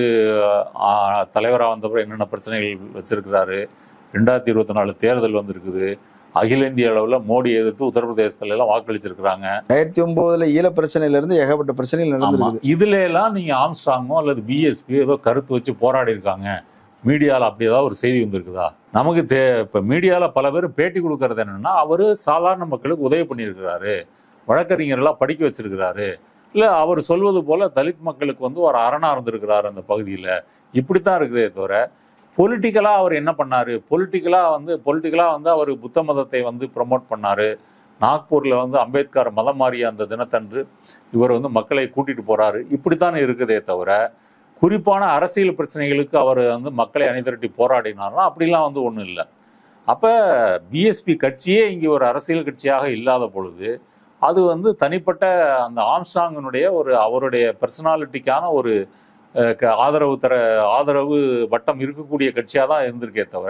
தலைவராக வந்தப்பறம் என்னென்ன பிரச்சனைகள் வச்சிருக்கிறாரு, ரெண்டாயிரத்தி இருபத்தி நாலு தேர்தல் வந்திருக்குது, அகில இந்திய அளவில் மோடி எதிர்த்து உத்தரப்பிரதேசத்துல எல்லாம் வாக்களிச்சிருக்கிறாங்க. ரெண்டாயிரத்தி ஒன்பதுல ஈழ பிரச்சனையில இருந்து ஏகப்பட்ட பிரச்சனைகள் நடந்திருக்கு. இதுல எல்லாம் நீங்க ஆம்ஸ்ட்ராங்கோ அல்லது பிஎஸ்பி ஏதோ கருத்து வச்சு போராடி இருக்காங்க, மீடியாவில் அப்படி ஏதாவது ஒரு செய்தி வந்திருக்குதா? நமக்கு தே இப்போ மீடியாவில் பல பேர் பேட்டி கொடுக்கறது என்னன்னா, அவர் சாதாரண மக்களுக்கு உதவி பண்ணியிருக்கிறாரு, வழக்கறிஞர்களாக படிக்க வச்சிருக்கிறாரு, இல்லை அவர் சொல்வது போல தலித் மக்களுக்கு வந்து ஒரு அரணா இருந்திருக்கிறார் அந்த பகுதியில், இப்படித்தான் இருக்குதே தவிர பொலிட்டிக்கலாக அவர் என்ன பண்ணாரு? பொலிட்டிக்கலாக வந்து பொலிட்டிக்கலாக வந்து அவர் புத்த மதத்தை வந்து ப்ரமோட் பண்ணாரு. நாக்பூரில் வந்து அம்பேத்கர் மதம் மாறிய அந்த தினத்தன்று இவர் வந்து மக்களை கூட்டிட்டு போறாரு, இப்படித்தானே இருக்குதே தவிர குறிப்பான அரசியல் பிரச்சனைகளுக்கு அவர் வந்து மக்களை அணிதிரட்டி போராடினார்னா அப்படிலாம் வந்து ஒன்றும் இல்லை. அப்போ பிஎஸ்பி கட்சியே இங்கே ஒரு அரசியல் கட்சியாக இல்லாத பொழுது அது வந்து தனிப்பட்ட அந்த ஆம்ஸ்ட்ராங்கினுடைய ஒரு அவருடைய பர்சனாலிட்டிக்கான ஒரு ஆதரவு தர ஆதரவு வட்டம் இருக்கக்கூடிய கட்சியாக தான் இருந்திருக்கே தவிர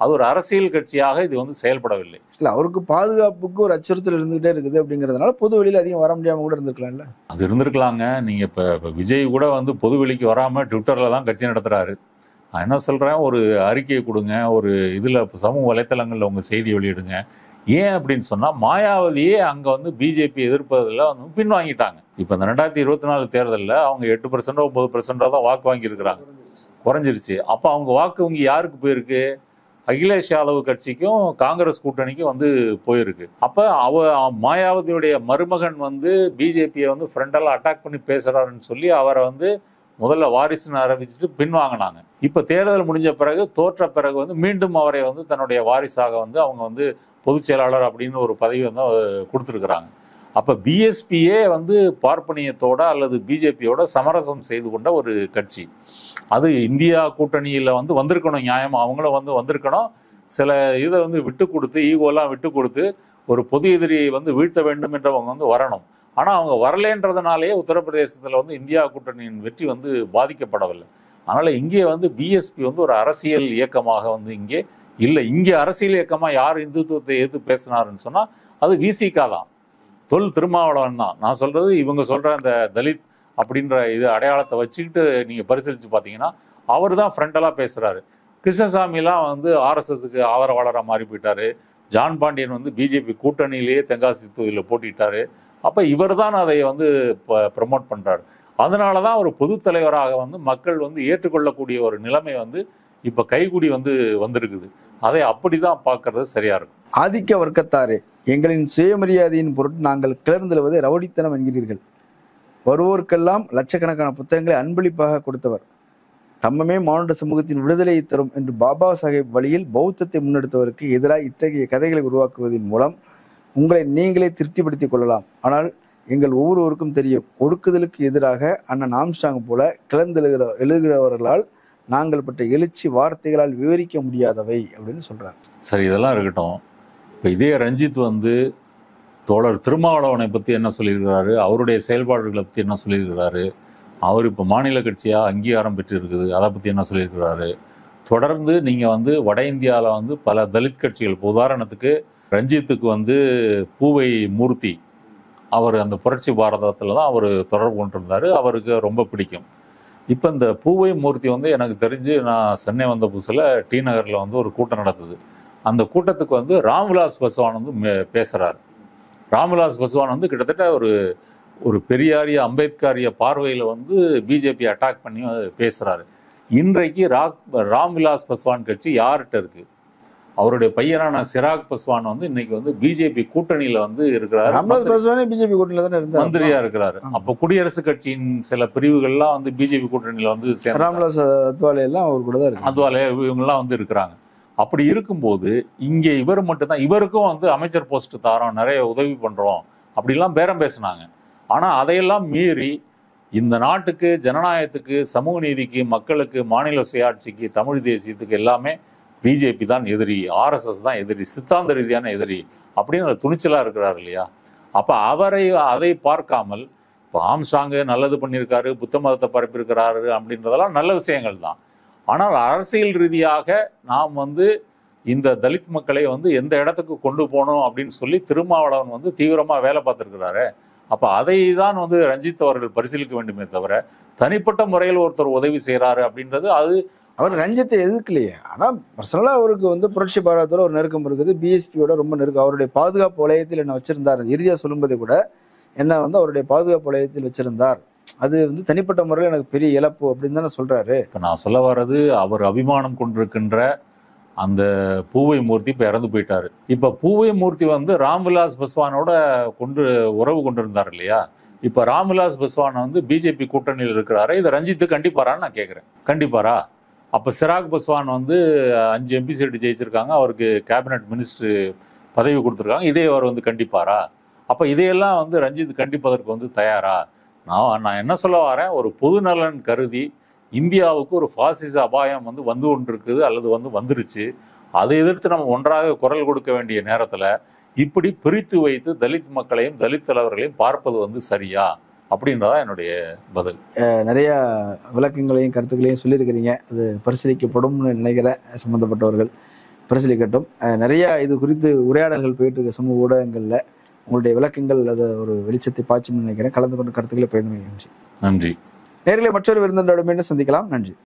அது ஒரு அரசியல் கட்சியாக இது வந்து செயல்படவில்லை. இல்ல அவருக்கு பாதுகாப்புக்கு ஒரு அச்சுறுத்தல் இருந்துகிட்டே இருக்குது அப்படிங்கிறதுனால பொது வெளியில அதிகம் வர முடியாம கூட இருந்திருக்கலாம்ல. அது இருந்திருக்கலாங்க. நீங்க இப்ப இப்ப விஜய் கூட வந்து பொது வெளிக்கு வராம ட்விட்டர்ல தான் கட்சி நடத்துறாரு. நான் என்ன சொல்றேன், ஒரு அறிக்கையை கொடுங்க, ஒரு இதுல சமூக வலைத்தளங்கள்ல உங்க செய்தி வெளியிடுங்க. ஏன் அப்படின்னு சொன்னா மாயாவதியே அங்க வந்து பிஜேபி எதிர்ப்பதில் வந்து பின்வாங்கிட்டாங்க. இப்ப இந்த ரெண்டாயிரத்தி இருபத்தி நாலு தேர்தலில் அவங்க எட்டு பர்சன்டோ ஒன்பது பர்சன்டோ தான் வாக்கு வாங்கியிருக்கிறாங்க, குறைஞ்சிருச்சு. அப்ப அவங்க வாக்கு வங்கி யாருக்கு போயிருக்கு? அகிலேஷ் யாதவ் கட்சிக்கும் காங்கிரஸ் கூட்டணிக்கும் வந்து போயிருக்கு. அப்ப அவ மாயாவதியுடைய மருமகன் வந்து பிஜேபியை வந்து ஃப்ரெண்டெல்லாம் அட்டாக் பண்ணி பேசுறாருன்னு சொல்லி அவரை வந்து முதல்ல வாரிசுன்னு ஆரம்பிச்சுட்டு பின்வாங்கினாங்க. இப்ப தேர்தல் முடிஞ்ச பிறகு தோற்ற பிறகு வந்து மீண்டும் அவரை வந்து தன்னுடைய வாரிசாக வந்து அவங்க வந்து பொதுச் செயலாளர் அப்படின்னு ஒரு பதவி வந்து கொடுத்துருக்குறாங்க. அப்ப பிஎஸ்பியே வந்து பார்ப்பனியத்தோட அல்லது பிஜேபியோட சமரசம் செய்து கொண்ட ஒரு கட்சி. அது இந்தியா கூட்டணியில வந்து வந்திருக்கணும், நியாயம் அவங்களும் வந்து வந்திருக்கணும். சில இதை வந்து விட்டு கொடுத்து ஈகோலாம் விட்டு கொடுத்து ஒரு பொது எதிரியை வந்து வீழ்த்த வேண்டும் என்றவங்க வந்து வரணும். ஆனா அவங்க வரலேன்றதுனாலேயே உத்தரப்பிரதேசத்துல வந்து இந்தியா கூட்டணியின் வெற்றி வந்து பாதிக்கப்படவில்லை. அதனால இங்கே வந்து பிஎஸ்பி வந்து ஒரு அரசியல் இயக்கமாக வந்து இங்கே இல்லை. இங்கே அரசியல் இயக்கமா யார் இந்துத்துவத்தை எதிர்த்து பேசினாருன்னு சொன்னா அது விசிகா தான், தொல் திருமாவளவன் தான். நான் சொல்றது இவங்க சொல்ற அந்த தலித் அப்படின்ற இது அடையாளத்தை வச்சுக்கிட்டு நீங்க பரிசீலிச்சு பார்த்தீங்கன்னா அவர் தான் ஃப்ரெண்டெல்லாம் பேசுறாரு. கிருஷ்ணசாமிலாம் வந்து ஆர்எஸ்எஸ்க்கு ஆதரவாளராக மாறி போயிட்டாரு. ஜான் பாண்டியன் வந்து பிஜேபி கூட்டணியிலேயே தென்காசி தொகுதியில் போட்டிட்டாரு. அப்ப இவர் தான் அதை வந்து ப்ரமோட் பண்றாரு. அதனாலதான் ஒரு பொது தலைவராக வந்து மக்கள் வந்து ஏற்றுக்கொள்ளக்கூடிய ஒரு நிலைமை வந்து இப்ப கைகூடி வந்து வந்திருக்குது. அதை அப்படிதான் பார்க்கறது சரியா இருக்கும். ஆதிக்க வர்க்கத்தாரே, எங்களின் சுயமரியாதையின் பொருட்டு நாங்கள் கிளர்ந்தெழுவதை ரவுடித்தனம் என்கிறீர்கள். வருவோருக்கெல்லாம் லட்சக்கணக்கான புத்தகங்களை அன்பளிப்பாக கொடுத்தவர், தம்மமே மானுட சமூகத்தின் விடுதலையை தரும் என்று பாபா சாஹேப் வழியில் பௌத்தத்தை முன்னெடுத்தவருக்கு எதிராக இத்தகைய கதைகளை உருவாக்குவதன் மூலம் உங்களை நீங்களே திருப்திப்படுத்திக் கொள்ளலாம். ஆனால் எங்கள் ஒவ்வொருவருக்கும் தெரியும், ஒடுக்குதலுக்கு எதிராக அண்ணன் ஆம்ஸ்டாங் போல கிளர்ந்தெழுகிற எழுகிறவர்களால் நாங்கள் பட்ட எழுச்சி வார்த்தைகளால் விவரிக்க முடியாதவை அப்படின்னு சொல்றாரு. சரி, இதெல்லாம் இருக்கட்டும். இப்போ இதே ரஞ்சித் வந்து தோழர் திருமாவளவனை பற்றி என்ன சொல்லியிருக்கிறாரு, அவருடைய செயல்பாடுகளை பற்றி என்ன சொல்லியிருக்கிறாரு, அவர் இப்போ மாநில கட்சியாக அங்கீகாரம் பெற்று இருக்குது, அதை பற்றி என்ன சொல்லியிருக்கிறாரு. தொடர்ந்து நீங்கள் வந்து வட இந்தியாவில் வந்து பல தலித் கட்சிகள், இப்போ உதாரணத்துக்கு ரஞ்சித்துக்கு வந்து பூவை மூர்த்தி, அவர் அந்த புரட்சி பாரதத்தில் தான் அவர் தொடர்பு கொண்டிருந்தார், அவருக்கு ரொம்ப பிடிக்கும். இப்போ இந்த பூவை மூர்த்தி வந்து எனக்கு தெரிஞ்சு நான் சென்னை வந்த புதுசில் டி நகரில் வந்து ஒரு கூட்டம் நடத்துது. அந்த கூட்டத்துக்கு வந்து ராம்விலாஸ் பாஸ்வான் வந்து பேசுகிறார். ராம்விலாஸ் பாஸ்வான் வந்து கிட்டத்தட்ட ஒரு ஒரு பெரியாரிய அம்பேத்கரிய பார்வையில் வந்து பிஜேபி அட்டாக் பண்ணி பேசுகிறாரு. இன்றைக்கு ராக் ராம்விலாஸ் பாஸ்வான் கட்சி யார்கிட்ட இருக்குது? அவருடைய பையனான சிராக் பாஸ்வான் வந்து இன்னைக்கு வந்து பிஜேபி கூட்டணியில வந்து இருக்கிறாரு, மந்திரியா இருக்கிறாரு. அப்ப குடியரசுக் கட்சியின் சில பிரிவுகள்லாம் வந்து பிஜேபி கூட்டணியில வந்து அத்வாலே இவங்கெல்லாம் வந்து இருக்கிறாங்க. அப்படி இருக்கும்போது இங்கே இவர் மட்டும்தான், இவருக்கும் வந்து அமைச்சர் போஸ்ட் தாரோம், நிறைய உதவி பண்றோம் அப்படிலாம் பேரம் பேசினாங்க. ஆனா அதையெல்லாம் மீறி இந்த நாட்டுக்கு, ஜனநாயகத்துக்கு, சமூக நீதிக்கு, மக்களுக்கு, மாநில சுயாட்சிக்கு, தமிழ் தேசியத்துக்கு எல்லாமே பிஜேபி தான் எதிரி, ஆர்எஸ்எஸ் தான் எதிரி, சித்தாந்த ரீதியான எதிரி அப்படின்னு துணிச்சலா இருக்கிறார் இல்லையா? அப்ப அவரை அதை பார்க்காமல் இப்போ ஆம்ஸ்டாங் நல்லது பண்ணியிருக்காரு, புத்த மதத்தை பரப்பியிருக்கிறாரு அப்படின்றதெல்லாம் நல்ல விஷயங்கள் தான். ஆனால் அரசியல் ரீதியாக நாம் வந்து இந்த தலித் மக்களை வந்து எந்த இடத்துக்கு கொண்டு போகணும் அப்படின்னு சொல்லி திருமாவளவன் வந்து தீவிரமா வேலை பார்த்துருக்கிறாரு. அப்ப அதை தான் வந்து ரஞ்சித் அவர்கள் பரிசீலிக்க வேண்டுமே தவிர தனிப்பட்ட முறையில் ஒருத்தர் உதவி செய்யறாரு அப்படின்றது அது அவர் ரஞ்சித்தை எதிர்க்கலையே. ஆனா பர்சனலா அவருக்கு வந்து புரட்சி பாரதத்தோட ஒரு நெருக்கம் இருக்குது, பிஎஸ்பியோட ரொம்ப நெருக்கம். அவருடைய பாதுகாப்பு வளையத்தில் என்ன வச்சிருந்தார், இறுதியா சொல்லும்போது கூட என்ன வந்து அவருடைய பாதுகாப்பு வளையத்தில் வச்சிருந்தார், அது வந்து தனிப்பட்ட முறையில் எனக்கு பெரிய இழப்பு அப்படின்னு தானே சொல்றாரு. இப்ப நான் சொல்ல வர்றது, அவர் அபிமானம் கொண்டிருக்கின்ற அந்த பூவை மூர்த்தி இப்ப இறந்து போயிட்டாரு. இப்ப பூவை மூர்த்தி வந்து ராம்விலாஸ் பாஸ்வானோட கொண்டு உறவு கொண்டிருந்தார் இல்லையா? இப்ப ராம்விலாஸ் பாஸ்வான் வந்து பிஜேபி கூட்டணியில் இருக்கிறாரு, இதை ரஞ்சித்து கண்டிப்பாரான்னு நான் கேட்கிறேன். கண்டிப்பாரா? அப்ப சிராக் பாஸ்வான் வந்து அஞ்சு எம்பி சீட்டு ஜெயிச்சிருக்காங்க, அவருக்கு கேபினட் மினிஸ்டர் பதவி கொடுத்துருக்காங்க, இதே அவர் வந்து கண்டிப்பாரா? அப்ப இதையெல்லாம் வந்து ரஞ்சித் கண்டிப்பதற்கு வந்து தயாரா? நான் நான் என்ன சொல்ல வரேன், ஒரு பொது நலன் கருதி இந்தியாவுக்கு ஒரு பாசிச அபாயம் வந்து வந்து கொண்டிருக்குது அல்லது வந்து வந்துருச்சு, அதை எதிர்த்து நம்ம ஒன்றாக குரல் கொடுக்க வேண்டிய நேரத்துல இப்படி பிரித்து வைத்து தலித் மக்களையும் தலித் தலைவர்களையும் பார்ப்பது வந்து சரியா அப்படின்றதா என்னுடைய பதில். நிறைய விளக்கங்களையும் கருத்துக்களையும் சொல்லியிருக்கிறீங்க, அது பரிசீலிக்கப்படும்னு நினைக்கிறேன் சம்பந்தப்பட்டவர்கள். பரிசீலிக்கட்டும். அஹ் நிறைய இது குறித்து உரையாடல்கள் போயிட்டு இருக்க சமூக ஊடகங்கள்ல உங்களுடைய விளக்கங்கள் அதை ஒரு வெளிச்சத்தை பாய்ச்சும்னு நினைக்கிறேன். கலந்து கொண்டு கருத்துக்களை பகிர்ந்து நன்றி. நன்றி. நேரிலே மற்றொரு விருந்தினரோட மீண்டும் சந்திக்கலாம். நன்றி.